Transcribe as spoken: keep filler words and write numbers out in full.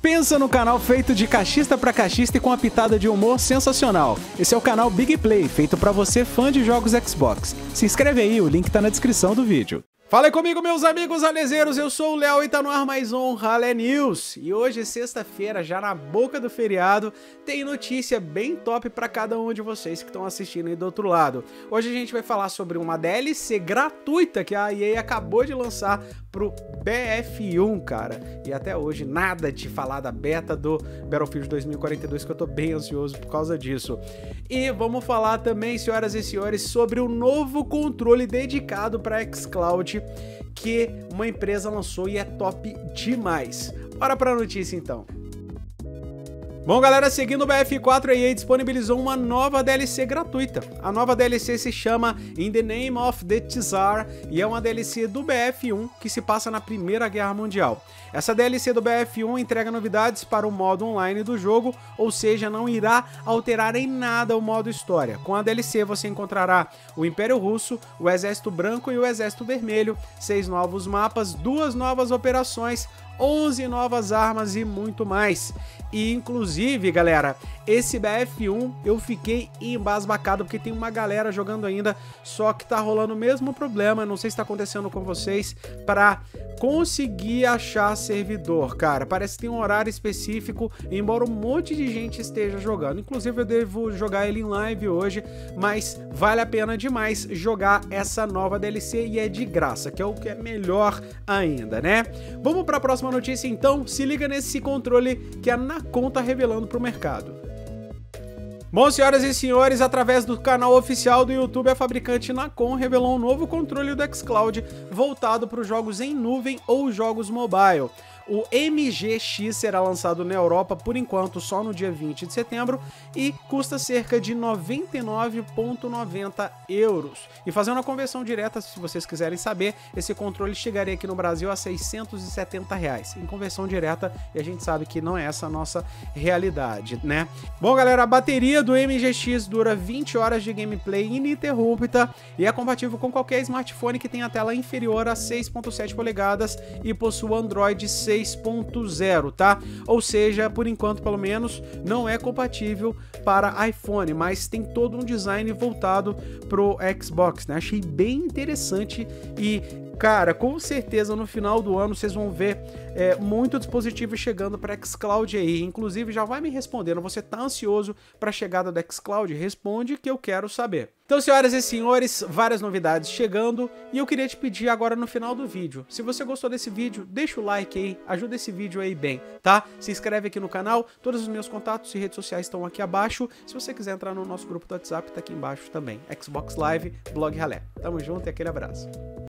Pensa no canal feito de cachista pra cachista e com uma pitada de humor sensacional. Esse é o canal Big Play, feito pra você fã de jogos Xbox. Se inscreve aí, o link tá na descrição do vídeo. Fala aí comigo, meus amigos ralezeiros, eu sou o Léo e tá no ar mais um Ralé News. E hoje, sexta-feira, já na boca do feriado, tem notícia bem top pra cada um de vocês que estão assistindo aí do outro lado. Hoje a gente vai falar sobre uma D L C gratuita que a E A acabou de lançar pro B F um, cara. E até hoje nada de falar da beta do Battlefield dois mil e quarenta e dois, que eu tô bem ansioso por causa disso. E vamos falar também, senhoras e senhores, sobre o novo controle dedicado para xCloud que uma empresa lançou e é top demais. Bora pra notícia então. Bom, galera, seguindo o B F quatro, a E A disponibilizou uma nova D L C gratuita. A nova D L C se chama In the Name of the Tsar e é uma D L C do B F um que se passa na Primeira Guerra Mundial. Essa D L C do B F um entrega novidades para o modo online do jogo, ou seja, não irá alterar em nada o modo história. Com a D L C você encontrará o Império Russo, o Exército Branco e o Exército Vermelho, seis novos mapas, duas novas operações, onze novas armas e muito mais. E inclusive, galera, esse B F um eu fiquei embasbacado porque tem uma galera jogando ainda, só que tá rolando o mesmo problema, não sei se tá acontecendo com vocês, para conseguir achar servidor, cara. Parece que tem um horário específico, embora um monte de gente esteja jogando. Inclusive eu devo jogar ele em live hoje, mas vale a pena demais jogar essa nova D L C e é de graça, que é o que é melhor ainda, né? Vamos para a próxima notícia então. Se liga nesse controle que a Nacon tá revelando para o mercado. Bom, senhoras e senhores, através do canal oficial do YouTube, a fabricante Nacon revelou um novo controle do xCloud voltado para os jogos em nuvem ou jogos mobile. O M G X será lançado na Europa, por enquanto, só no dia vinte de setembro e custa cerca de noventa e nove reais e noventa centavos euros. E fazendo a conversão direta, se vocês quiserem saber, esse controle chegaria aqui no Brasil a seiscentos e setenta reais. Em conversão direta, e a gente sabe que não é essa a nossa realidade, né? Bom, galera, a bateria do M G X dura vinte horas de gameplay ininterrupta e é compatível com qualquer smartphone que tenha tela inferior a seis ponto sete polegadas e possua Android seis ponto zero, tá? Ou seja, por enquanto, pelo menos, não é compatível para iPhone, mas tem todo um design voltado pro Xbox, né? Achei bem interessante e, cara, com certeza no final do ano vocês vão ver é, muito dispositivo chegando para xCloud aí. Inclusive, já vai me respondendo, você tá ansioso para a chegada do xCloud? Responde que eu quero saber. Então, senhoras e senhores, várias novidades chegando e eu queria te pedir agora no final do vídeo, se você gostou desse vídeo, deixa o like aí, ajuda esse vídeo aí bem, tá? Se inscreve aqui no canal, todos os meus contatos e redes sociais estão aqui abaixo. Se você quiser entrar no nosso grupo do WhatsApp, tá aqui embaixo também. Xbox Live, Blog Ralé. Tamo junto e aquele abraço.